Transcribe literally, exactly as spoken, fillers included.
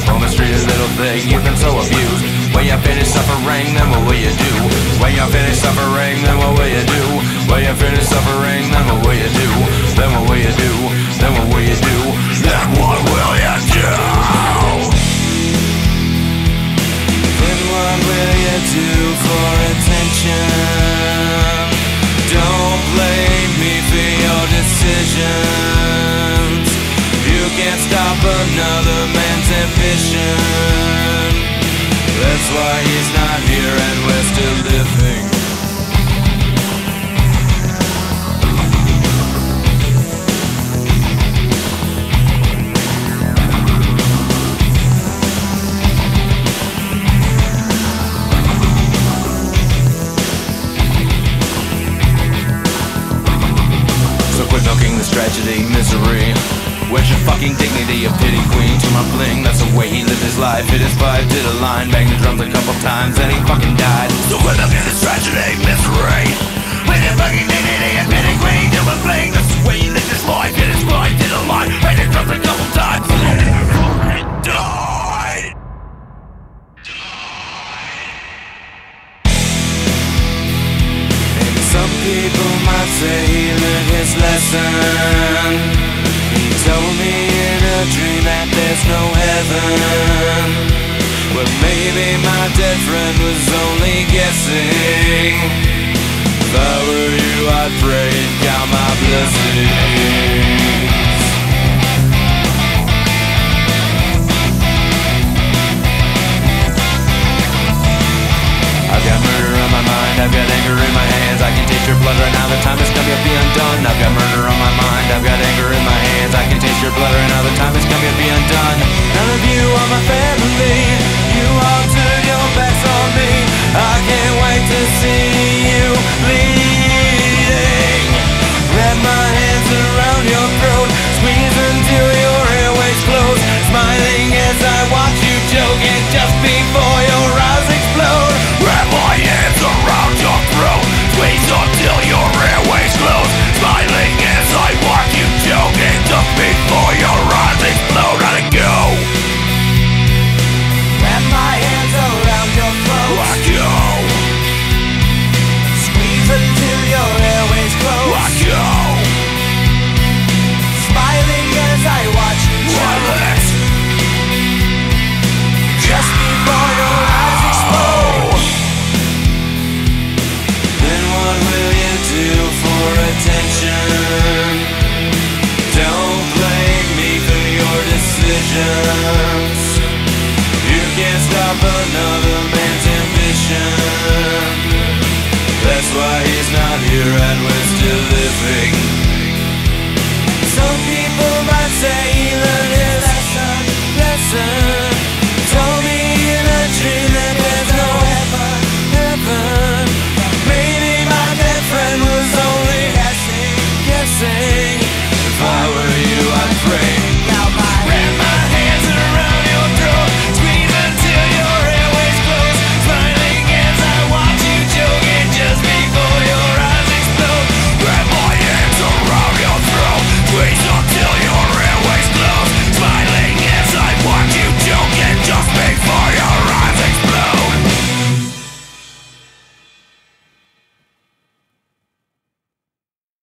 On the street, a little thing, you've been so abused. When you finish suffering, then what will you do? When you finish suffering, then what will you do? When you finish suffering, then what will you do? Then what will you do? Then what will you do? Then what will you do? Then what will you do for attention? Don't blame me for your decisions. You can't stop another man's ambition. That's why he's not here and we're still living. So quit milking this tragedy, misery. Where's your fucking dignity, a pity queen to my bling? That's the way he lived his life. Hit his pipe, did a line, banged the drums a couple times, and he fucking died. So quit milking this tragedy, misery. With your fucking dignity, a pity queen to my bling. That's the way he lived his life. Hit his pipe, did a line, banged the drums a couple times, and he fucking died. And some people might say he learned his lesson. Told me in a dream that there's no heaven. Well, maybe my dead friend was only guessing. If I were you, I'd pray and count my blessings.